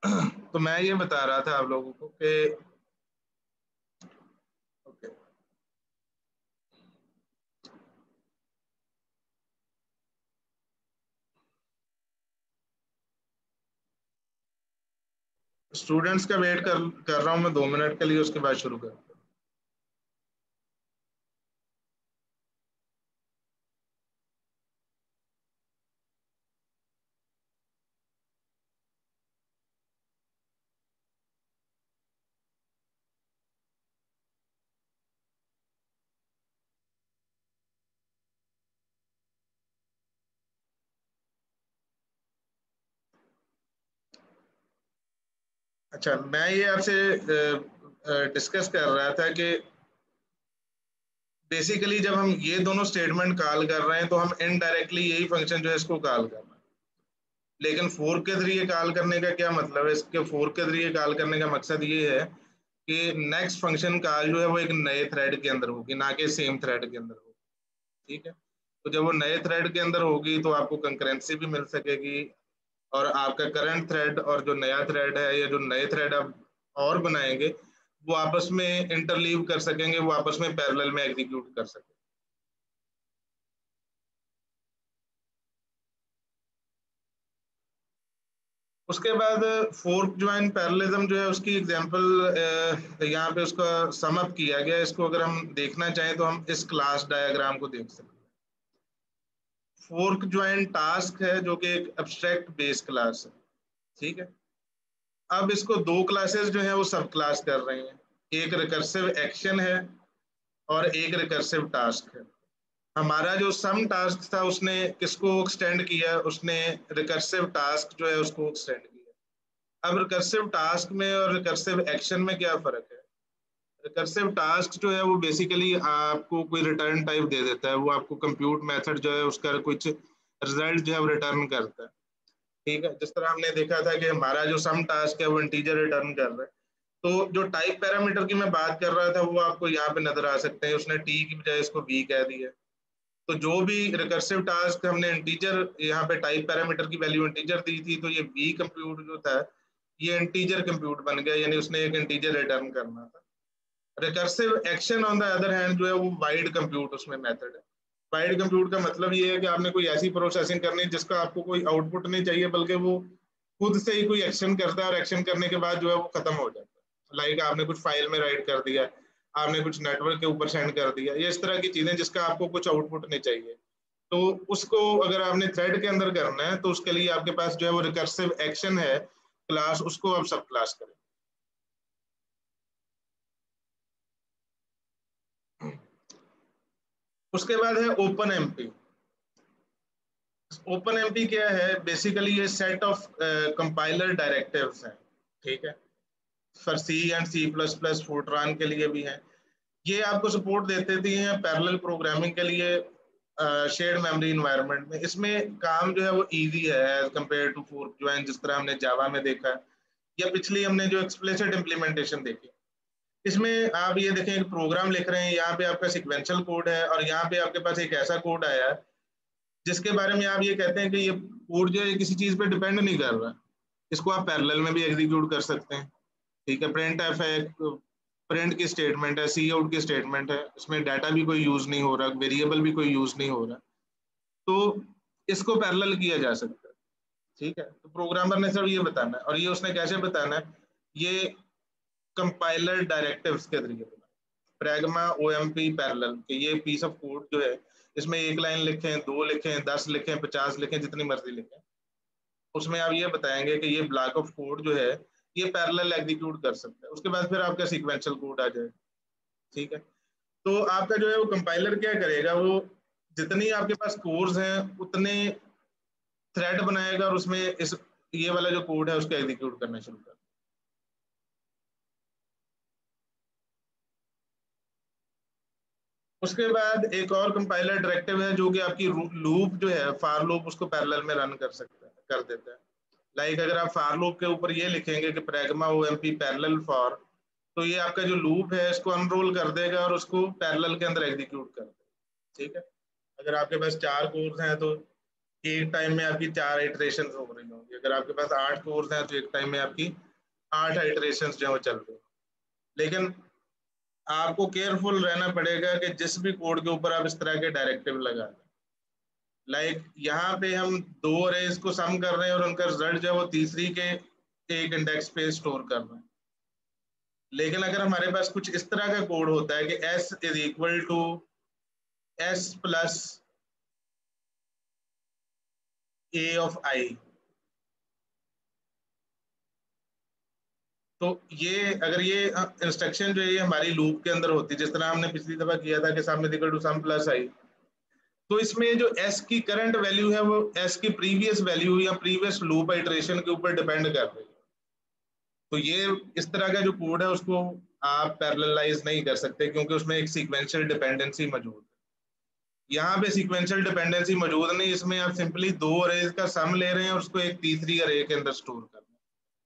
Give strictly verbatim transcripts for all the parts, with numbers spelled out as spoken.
तो मैं ये बता रहा था आप लोगों को कि ओके, स्टूडेंट्स का वेट कर कर रहा हूँ मैं दो मिनट के लिए, उसके बाद शुरू कर। अच्छा, मैं ये आपसे डिस्कस कर रहा था कि बेसिकली जब हम ये दोनों स्टेटमेंट कॉल कर रहे हैं तो हम इनडायरेक्टली यही फंक्शन जो है इसको कॉल कर रहे हैं, लेकिन फोर के जरिए कॉल करने का क्या मतलब है? इसके फोर के जरिए कॉल करने का मकसद ये है कि नेक्स्ट फंक्शन कॉल जो है वो एक नए थ्रेड के अंदर होगी, ना कि सेम थ्रेड के अंदर होगी। ठीक है, तो जब वो नए थ्रेड के अंदर होगी तो आपको कंकरेंसी भी मिल सकेगी, और आपका करंट थ्रेड और जो नया थ्रेड है या जो नए थ्रेड आप और बनाएंगे वो आपस में इंटरलीव कर सकेंगे, वो आपस में पैरेलल में एग्जीक्यूट कर सकेंगे। उसके बाद फोर्क ज्वाइन पैरेललिज्म जो है उसकी एग्जांपल यहाँ पे उसका सम अप किया गया। इसको अगर हम देखना चाहें तो हम इस क्लास डायग्राम को देख सकते हैं। फोर्क ज्वाइन टास्क है जो कि एक एब्स्ट्रैक्ट बेस क्लास है। ठीक है, अब इसको दो क्लासेस जो है वो सब क्लास कर रही हैं, एक रिकर्सिव एक्शन है और एक रिकर्सिव टास्क है। हमारा जो सम टास्क था उसने किसको एक्सटेंड किया? उसने रिकर्सिव टास्क जो है उसको एक्सटेंड किया। अब रिकर्सिव टास्क में और रिकर्सिव एक्शन में क्या फर्क है? रिकर्सिव टास्क जो है वो बेसिकली आपको कोई रिटर्न टाइप दे देता है, वो आपको कंप्यूट मेथड जो है उसका कुछ रिजल्ट जो है वो रिटर्न करता है। ठीक है, जिस तरह हमने देखा था कि हमारा जो सम टास्क है वो इंटीजर रिटर्न कर रहा है। तो जो टाइप पैरामीटर की मैं बात कर रहा था वो आपको यहाँ पे नजर आ सकते हैं, उसने टी की बजाय इसको वी कह दिया। तो जो भी रिकर्सिव टास्क हमने इंटीजर यहाँ पे टाइप पैरामीटर की वैल्यू इंटीजर दी थी, तो ये वी कंप्यूट जो था ये इंटीजर कंप्यूट बन गया, यानी उसने एक इंटीजर रिटर्न करना था। Recursive action on the other hand जो है वो वाइड कंप्यूट उसमें मेथड है। वाइड कंप्यूट का मतलब ये है कि आपने कोई ऐसी प्रोसेसिंग करनी है जिसका आपको कोई आउटपुट नहीं चाहिए, बल्कि वो खुद से ही कोई एक्शन करता है और एक्शन करने के बाद जो है वो खत्म हो जाता है। लाइक आपने कुछ फाइल में राइट कर दिया, आपने कुछ नेटवर्क के ऊपर सेंड कर दिया, ये इस तरह की चीजें जिसका आपको कुछ आउटपुट नहीं चाहिए। तो उसको अगर आपने थ्रेड के अंदर करना है तो उसके लिए आपके पास जो है वो रिकर्सिव एक्शन है क्लास, उसको आप सब क्लास करें। उसके बाद है ओपन एमपी। ओपन एमपी क्या है? बेसिकली ये सेट ऑफ कंपाइलर डायरेक्टिव्स हैं। ठीक है, for C and C plus plus Fortran के लिए भी है। ये आपको सपोर्ट देते थे हैं पैरेलल प्रोग्रामिंग के लिए शेयर्ड मेमोरी इन्वायरमेंट में। इसमें काम जो है वो इजी है as compare to fork join, जिस तरह हमने जावा में देखा है या पिछली हमने जो एक्सप्लिसिट इम्प्लीमेंटेशन देखी। इसमें आप ये देखें, एक प्रोग्राम लिख रहे हैं, यहाँ पे आपका सिक्वेंशियल कोड है और यहाँ पे आपके पास एक ऐसा कोड आया है जिसके बारे में आप ये कहते हैं कि ये कोड जो है किसी चीज पे डिपेंड नहीं कर रहा। इसको आप पैरेलल में भी एग्जीक्यूट कर सकते हैं। ठीक है, प्रिंट एफ है, प्रिंट की स्टेटमेंट है, सी आउट की स्टेटमेंट है, इसमें डाटा भी कोई यूज नहीं हो रहा, वेरिएबल भी कोई यूज नहीं हो रहा, तो इसको पैरेलल किया जा सकता है। ठीक है, तो प्रोग्रामर ने सब ये बताना है, और ये उसने कैसे बताना है? ये कंपाइलर डायरेक्टिव्स के जरिए बताना। Pragma O M P parallel के ये पीस ऑफ कोड जो है, इसमें एक लाइन लिखें, दो लिखें, दस लिखें, पचास लिखें, जितनी मर्जी लिखें, उसमें आप ये बताएंगे कि ये ब्लॉक ऑफ कोड जो है ये पैरेलल एग्जीक्यूट कर सकता है। उसके बाद फिर आपका सीक्वेंशियल कोड आ जाएगा। ठीक है, तो आपका जो है वो कंपाइलर क्या करेगा, वो जितनी आपके पास कोर्स हैं उतने थ्रेड बनाएगा और उसमें इस ये वाला जो कोड है उसको एग्जीक्यूट करना शुरू कर। उसके बाद एक और कंपाइलर डायरेक्टिव है जो कि आपकी लूप जो है फार लूप उसको पैरेलल में रन कर सकता है, कर देता है। लाइक अगर आप फार लूप के ऊपर ये लिखेंगे कि pragma O M P parallel for, तो ये आपका जो लूप है इसको अनरोल कर देगा और उसको पैरेलल के अंदर एग्जीक्यूट कर देगा। ठीक है, अगर आपके पास चार कोर्स हैं तो एक टाइम में आपकी चार इटरेशन हो रही होंगी। अगर आपके पास आठ कोर्स हैं तो एक टाइम में आपकी आठ इटरेशन जो है वो चल रही। लेकिन आपको केयरफुल रहना पड़ेगा कि जिस भी कोड के ऊपर आप इस तरह के डायरेक्टिव लगा, लाइक like, यहाँ पे हम दो रेज को सम कर रहे हैं और उनका रिजल्ट जो है वो तीसरी के एक इंडेक्स पे स्टोर कर रहे हैं। लेकिन अगर हमारे पास कुछ इस तरह का कोड होता है कि s is equal to s plus a of i, तो ये अगर ये इंस्ट्रक्शन जो है ये हमारी लूप के अंदर होती है, जिस तरह हमने पिछली दफा किया था कि sum is equal to sum plus i, तो इसमें जो s की करंट वैल्यू है वो s की प्रीवियस वैल्यू या प्रीवियस लूप इटरेशन के ऊपर डिपेंड कर रही है। तो ये इस तरह का जो कोड है उसको आप पैरेललाइज नहीं कर सकते, क्योंकि उसमें एक सीक्वेंशियल डिपेंडेंसी मौजूद है। यहाँ पे सीक्वेंशियल डिपेंडेंसी मौजूद नहीं, इसमें आप सिंपली दो अरेज का सम ले रहे हैं और उसको एक तीसरी अरे के अंदर स्टोर कर रहे हैं।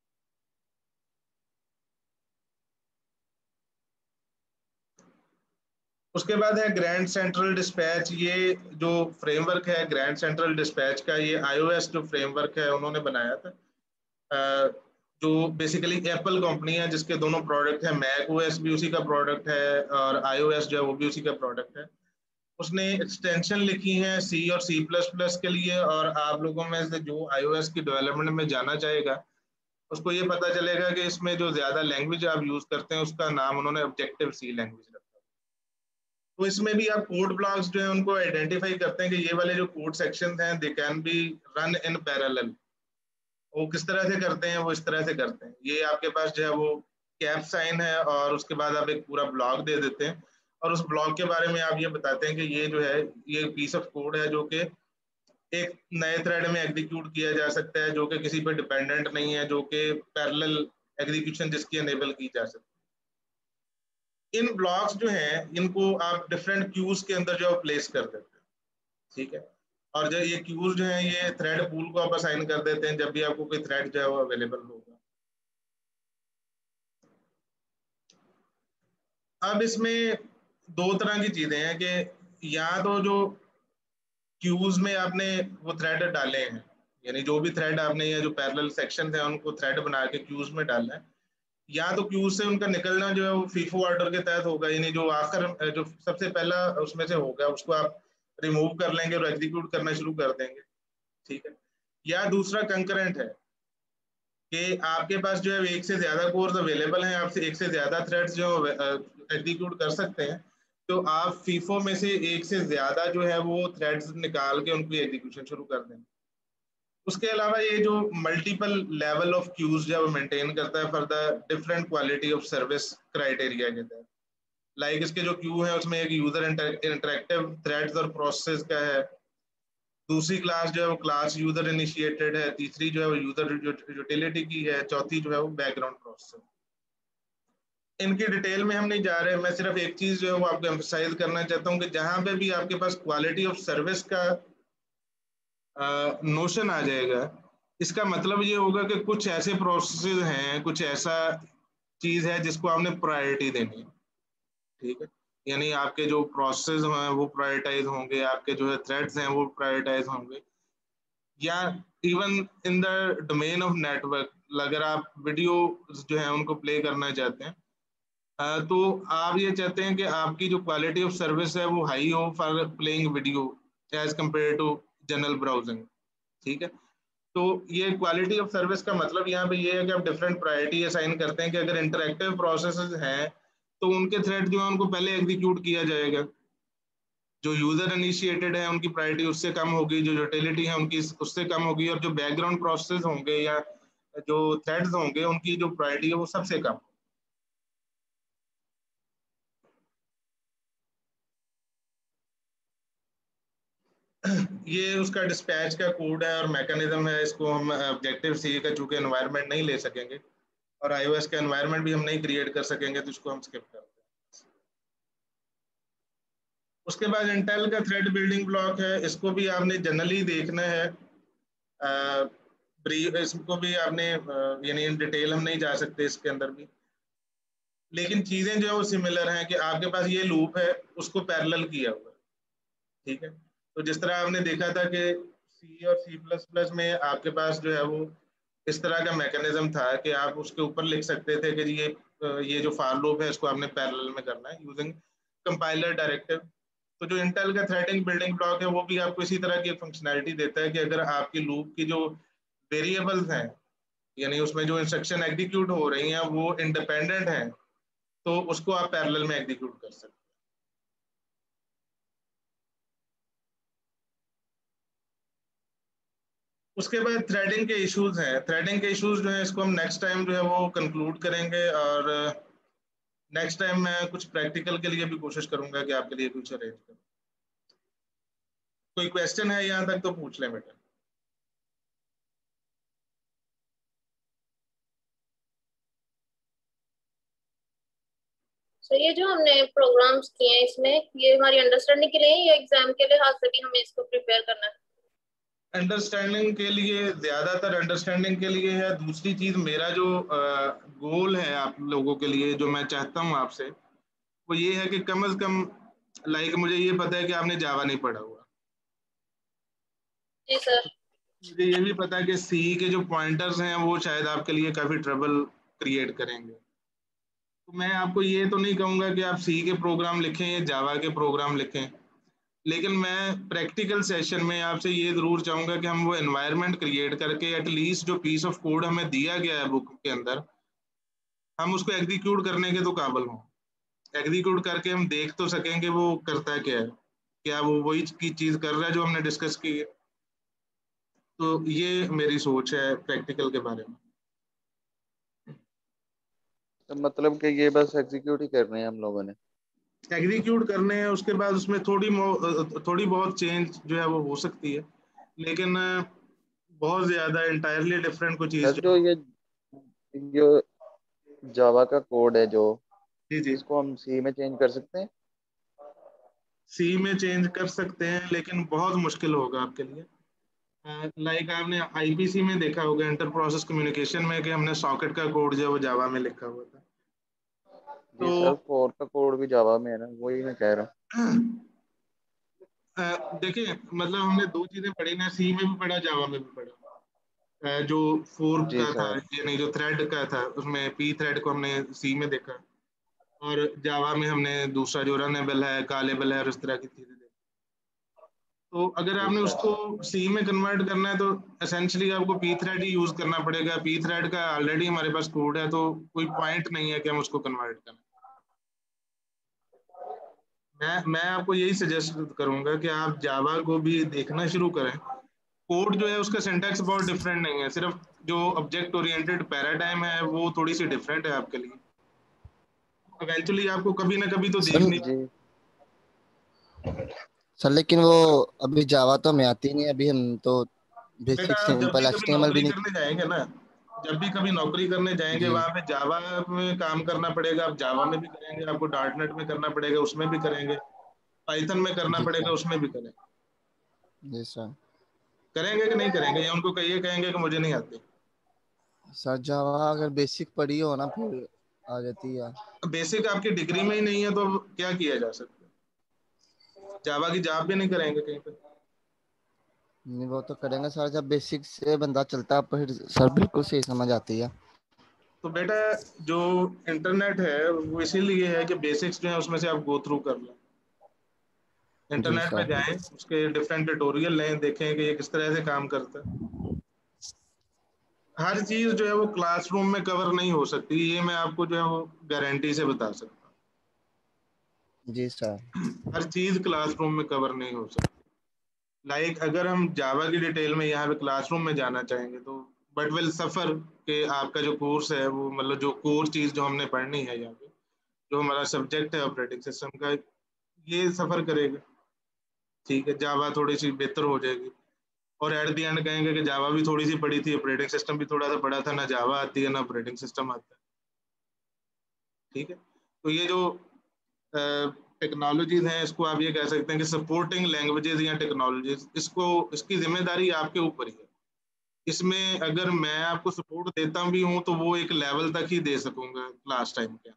उसके बाद है ग्रैंड सेंट्रल डिस्पैच। ये जो फ्रेमवर्क है ग्रैंड सेंट्रल डिस्पैच का, ये आईओएस जो फ्रेमवर्क है उन्होंने बनाया था, जो बेसिकली एप्पल कंपनी है जिसके दोनों प्रोडक्ट है, मैक ओएस भी उसी का प्रोडक्ट है और आईओएस जो है वो भी उसी का प्रोडक्ट है। उसने एक्सटेंशन लिखी है सी और सी प्लस प्लस के लिए, और आप लोगों में से जो आईओएस की डेवलपमेंट में जाना चाहेगा उसको ये पता चलेगा कि इसमें जो ज्यादा लैंग्वेज आप यूज करते हैं उसका नाम उन्होंने ऑब्जेक्टिव सी लैंग्वेज रखा। तो इसमें भी आप कोड ब्लॉक्स जो है उनको आइडेंटिफाई करते हैं कि ये वाले जो कोड सेक्शन हैं they can be run in parallel. वो किस तरह से करते हैं, वो इस तरह से करते हैं, ये आपके पास जो है वो कैप साइन है और उसके बाद आप एक पूरा ब्लॉक दे देते हैं और उस ब्लॉक के बारे में आप ये बताते हैं कि ये जो है ये पीस ऑफ कोड है जो कि एक नए थ्रेड में एग्जीक्यूट किया जा सकता है, जो कि किसी पे डिपेंडेंट नहीं है, जो कि पैरेलल एग्जीक्यूशन जिसकी एनेबल की जा सकती है। इन ब्लॉक्स जो हैं इनको आप डिफरेंट क्यूज के अंदर जो प्लेस कर देते हैं, ठीक है। और जो ये क्यूज जो है ये थ्रेड पूल को आप असाइन कर देते हैं जब भी आपको कोई थ्रेड जो है वो अवेलेबल होगा। अब इसमें दो तरह की चीजें हैं कि या तो जो क्यूज में आपने वो थ्रेड डाले हैं, यानी जो भी थ्रेड आपने ये जो पैरेलल सेक्शन है उनको थ्रेड बना के क्यूज में डालना है, या तो क्यूज से उनका निकलना जो है वो फीफो ऑर्डर के तहत होगा, यानी जो आखिर जो सबसे पहला उसमें से होगा उसको आप रिमूव कर लेंगे और एग्जीक्यूट करना शुरू कर देंगे, ठीक है। या दूसरा कंकरेंट है कि आपके पास जो है एक से ज्यादा कोर्स अवेलेबल हैं, आपसे एक से ज्यादा थ्रेड्स जो एग्जीक्यूट कर सकते हैं, तो आप फीफो में से एक से ज्यादा जो है वो थ्रेड्स निकाल के उनकी एग्जीक्यूशन शुरू कर दें। उसके अलावा ये जो मल्टीपल लेवल ऑफ क्यूज जो है वो मेंटेन करता है for the different quality of service criteria के तहत। लाइक इसके जो क्यू है उसमें एक यूजर इंटरेक्टिव थ्रेड्स और प्रोसेस का है, दूसरी क्लास जो है वो क्लास यूजर इनिशिएटेड है, तीसरी जो है वो यूजर यूटिलिटी की है, चौथी जो है वो बैकग्राउंड प्रोसेस। इनकी डिटेल में हम नहीं जा रहे, मैं सिर्फ एक चीज जो है वो आपको एम्फसाइज करना चाहता हूँ कि जहां पे भी आपके पास क्वालिटी ऑफ सर्विस का नोशन आ जाएगा, इसका मतलब ये होगा कि कुछ ऐसे प्रोसेस हैं, कुछ ऐसा चीज है जिसको आपने प्रायोरिटी देनी है, ठीक है। यानी आपके जो प्रोसेस हैं वो प्रायोरिटाइज होंगे, आपके जो है थ्रेड्स हैं वो प्रायोरिटाइज होंगे, या even in the domain of network अगर आप वीडियो जो है उनको प्ले करना चाहते हैं, तो आप ये चाहते हैं कि आपकी जो क्वालिटी ऑफ सर्विस है वो हाई हो for playing video as compare to general browsing, ठीक है। तो ये क्वालिटी ऑफ सर्विस का मतलब यहाँ पे ये है कि आप डिफरेंट प्रायोरिटी असाइन करते हैं कि अगर इंटरेक्टिव प्रोसेसेस हैं तो उनके थ्रेड जो है उनको पहले एग्जीक्यूट किया जाएगा, जो यूजर इनिशिएटेड है उनकी प्रायोरिटी उससे कम होगी, जो यूटिलिटी है उनकी उससे कम होगी, और जो बैकग्राउंड प्रोसेस होंगे या जो थ्रेड्स होंगे उनकी जो प्रायोरिटी है वो सबसे कम। ये उसका डिस्पैच का कोड है और मैकेनिज्म है, इसको हम ऑब्जेक्टिव सी का चूंकि एनवायरनमेंट नहीं ले सकेंगे और आईओएस का एनवायरनमेंट भी हम नहीं क्रिएट कर सकेंगे तो इसको हम स्किप करते हैं। उसके बाद इंटेल का थ्रेड बिल्डिंग ब्लॉक है, इसको भी आपने जनरली देखना है, आ, इसको भी आपने यानी इन डिटेल हम नहीं जा सकते इसके अंदर भी, लेकिन चीजें जो है वो सिमिलर हैं कि आपके पास ये लूप है उसको पैरेलल किया हुआ है, ठीक है। तो जिस तरह आपने देखा था कि सी और सी प्लस प्लस में आपके पास जो है वो इस तरह का मैकेनिज्म था कि आप उसके ऊपर लिख सकते थे कि ये ये जो फॉर लूप है इसको आपने पैरेलल में करना है यूजिंग कंपाइलर डायरेक्टिव। तो जो इंटेल का थ्रेडिंग बिल्डिंग ब्लॉक है वो भी आपको इसी तरह की फंक्शनैलिटी देता है कि अगर आपकी लूप की जो वेरिएबल्स हैं, यानी उसमें जो इंस्ट्रक्शन एग्जीक्यूट हो रही हैं वो इंडिपेंडेंट हैं, तो उसको आप पैरेलल में एग्जीक्यूट कर सकते हैं। उसके बाद थ्रेडिंग के इश्यूज हैं। थ्रेडिंग के इश्यूज जो है इसको हम नेक्स्ट टाइम जो है वो कंक्लूड करेंगे, और नेक्स्ट टाइम मैं कुछ प्रैक्टिकल के लिए भी कोशिश करूंगा कि आपके लिए कुछ अरेंज करूँ। कोई क्वेश्चन है यहाँ तक तो पूछ लें बेटा। सो ये जो हमने प्रोग्राम्स किए हैं इसमें, ये हमारी अंडरस्टैंडिंग के लिए है या एग्जाम के लिहाज से भी हमें इसको प्रिपेयर करना है? अंडरस्टैंडिंग के लिए, ज्यादातर अंडरस्टैंडिंग के लिए है। दूसरी चीज, मेरा जो गोल है आप लोगों के लिए, जो मैं चाहता हूँ आपसे, वो ये है कि कम से कम, लाइक मुझे ये पता है कि आपने जावा नहीं पढ़ा हुआ, जी सर। मुझे ये भी पता है कि सी के जो पॉइंटर्स हैं वो शायद आपके लिए काफी ट्रबल क्रिएट करेंगे। तो मैं आपको ये तो नहीं कहूंगा कि आप सी के प्रोग्राम लिखें या जावा के प्रोग्राम लिखें, लेकिन मैं प्रैक्टिकल सेशन में आपसे ये जरूर चाहूंगा कि हम वो एनवायरनमेंट क्रिएट करके एटलीस्ट जो पीस ऑफ कोड हमें दिया गया है बुक के अंदर, हम उसको एग्जीक्यूट करने के तो काबिल हों। एग्जीक्यूट करके हम देख तो सकेंगे वो करता क्या है, क्या वो वही की चीज कर रहा है जो हमने डिस्कस की है। तो ये मेरी सोच है प्रैक्टिकल के बारे में। तो मतलब कि ये बस एग्जीक्यूट ही करने हैं हम लोगों ने? एग्जीक्यूट करने हैं, उसके बाद उसमें थोड़ी थोड़ी बहुत चेंज जो है वो हो सकती है, लेकिन बहुत ज्यादा इंटायरली डिफरेंट कोई चीज सर जो। जो ये जो जावा का कोड है जो, जी जी, इसको हम सी में चेंज कर सकते हैं? सी में चेंज कर सकते हैं लेकिन बहुत मुश्किल होगा आपके लिए। लाइक आपने आईपीसी में देखा होगा, इंटर प्रोसेस कम्युनिकेशन में, कि हमने सॉकेट का कोड जो है वो जावा में लिखा हुआ था। जी सर, तो फोर का कोड भी जावा में है ना, वही मैं कह रहा अ, देखिए, मतलब हमने दो चीजें पढ़ी ना, सी में भी पढ़ा जावा में भी पढ़ा। अ, जो हूँ। फोर्क जी का था, सर। यानी जो थ्रेड का था, उसमें पी थ्रेड को हमने सी में देखा, और जावा में हमने दूसरा जो रनेबल है, कॉलेबल है, और इस तरह की चीजें देखी। तो अगर जी आपने सर। उसको सी में कन्वर्ट करना है तो एसेंशियली आपको पी थ्रेड ही यूज करना पड़ेगा। पी थ्रेड का ऑलरेडी हमारे पास कोड है, तो कोई पॉइंट नहीं है कि हम उसको कन्वर्ट करें। मैं मैं आपको यही सजेस्ट करूंगा कि आप जावा को भी देखना शुरू करें। कोड जो है उसका सिंटैक्स बहुत डिफरेंट नहीं है, सिर्फ जो ऑब्जेक्ट ओरिएंटेड पैराडाइम है वो थोड़ी सी डिफरेंट है आपके लिए। इवेंचुअली आपको कभी ना कभी तो सर देखनी। जी। सर लेकिन वो अभी जावा तो हमें आती नहीं, अभी हम तो बेटा, बेसिक आप जब भी सिंपल कभी एचटीएमएल भी नौकरी नहीं। करने जाएंगे ना, जब भी कभी नौकरी करने जाएंगे जी वहां पे जावा में काम करना पड़ेगा। आप जावा में भी करेंगे, आपको डॉट नेट में करना पड़ेगा, उसमें भी करेंगे, पाइथन में करना जी पड़ेगा, सर। उसमें भी करेंगे। जी सर। करेंगे कि नहीं करेंगे, या उनको कहिए कहेंगे कि मुझे नहीं आती। सर जावा अगर बेसिक पढ़ी हो ना फिर आ जाती है। बेसिक आपकी डिग्री में ही नहीं है तो क्या किया जा सकता है? जावा की जॉब भी नहीं करेंगे कहीं पे। नहीं वो तो करेंगे सर, जब बेसिक से बंदा चलता है फिर सर बिल्कुल सही समझ आती है। तो बेटा, जो इंटरनेट है वो इसीलिए है कि बेसिक्स जो है उसमें से आप गो थ्रू कर लें। जी इंटरनेट पे सर। जाएं, उसके डिफरेंट ट्यूटोरियल लें, देखें कि ये किस तरह से काम करता है। हर चीज जो है वो क्लासरूम में कवर नहीं हो सकती, ये मैं आपको जो है वो गारंटी से बता सकता जी सर। हूँ। हर चीज क्लासरूम में कवर नहीं हो सकती। लाइक like, अगर हम जावा की डिटेल में यहाँ पे क्लासरूम में जाना चाहेंगे तो बट विल सफर, कि आपका जो कोर्स है वो, मतलब जो कोर चीज जो हमने पढ़नी है यहाँ पे, जो हमारा सब्जेक्ट है ऑपरेटिंग सिस्टम का, ये सफर करेगा। ठीक है, जावा थोड़ी सी बेहतर हो जाएगी, और एट द एंड कहेंगे कि जावा भी थोड़ी सी पढ़ी थी, ऑपरेटिंग सिस्टम भी थोड़ा सा पढ़ा था, ना जावा आती है ना ऑपरेटिंग सिस्टम आता है। ठीक है, तो ये जो टेक्नोलॉजीज हैं, इसको आप ये कह सकते हैं कि सपोर्टिंग लैंग्वेजेस या टेक्नोलॉजीज, इसको, इसकी जिम्मेदारी आपके ऊपर ही है। इसमें अगर मैं आपको सपोर्ट देता भी हूँ तो वो एक लेवल तक ही दे सकूंगा क्लास टाइम के,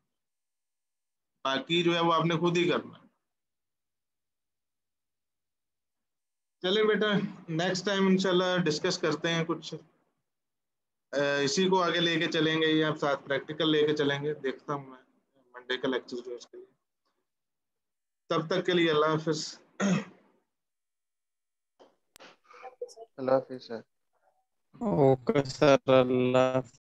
बाकी जो है वो आपने खुद ही करना है। चलिए बेटा, नेक्स्ट टाइम इंशाल्लाह डिस्कस करते हैं कुछ अ, इसी को आगे लेके चलेंगे या साथ प्रैक्टिकल लेके चलेंगे, देखता हूँ मैं मंडे का लेक्चर जो है उसके लिए। तब तक के लिए अल्लाह हाफिज। अल्लाह हाफिज़ सर। ओके सर, अल्लाह